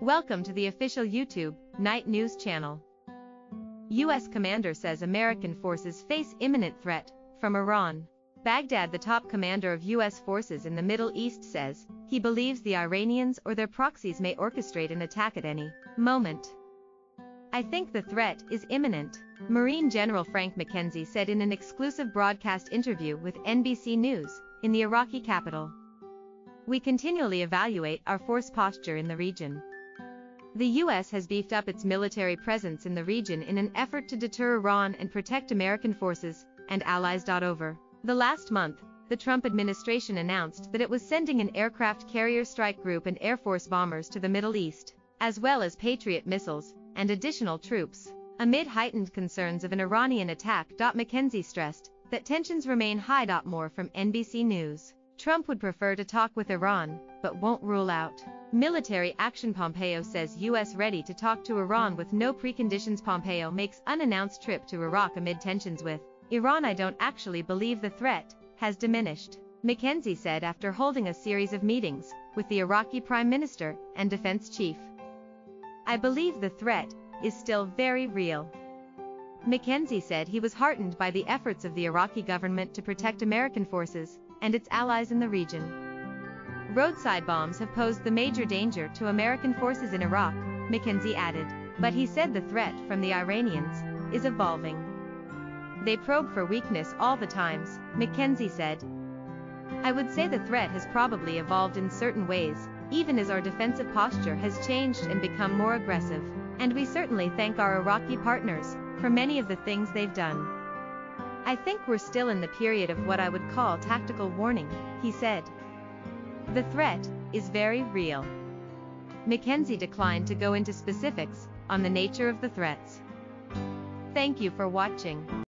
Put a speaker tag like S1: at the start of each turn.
S1: Welcome to the official YouTube Night News channel. U.S. commander says American forces face imminent threat from Iran. Baghdad, the top commander of U.S. forces in the Middle East, says he believes the Iranians or their proxies may orchestrate an attack at any moment. "I think the threat is imminent," Marine General Frank McKenzie said in an exclusive broadcast interview with NBC News in the Iraqi capital. "We continually evaluate our force posture in the region. The U.S. has beefed up its military presence in the region in an effort to deter Iran and protect American forces and allies. Over the last month, the Trump administration announced that it was sending an aircraft carrier strike group and Air Force bombers to the Middle East, as well as Patriot missiles and additional troops, amid heightened concerns of an Iranian attack. McKenzie stressed that tensions remain high. More from NBC News. Trump would prefer to talk with Iran, but won't rule out military action. Pompeo says U.S. ready to talk to Iran with no preconditions. Pompeo makes unannounced trip to Iraq amid tensions with Iran. "I don't actually believe the threat has diminished," McKenzie said after holding a series of meetings with the Iraqi Prime Minister and Defense Chief. "I believe the threat is still very real." McKenzie said he was heartened by the efforts of the Iraqi government to protect American forces and its allies in the region. "Roadside bombs have posed the major danger to American forces in Iraq," McKenzie added, but he said the threat from the Iranians is evolving. "They probe for weakness all the times," McKenzie said. "I would say the threat has probably evolved in certain ways, even as our defensive posture has changed and become more aggressive, and we certainly thank our Iraqi partners for many of the things they've done. I think we're still in the period of what I would call tactical warning," he said. "The threat is very real." McKenzie declined to go into specifics on the nature of the threats. Thank you for watching.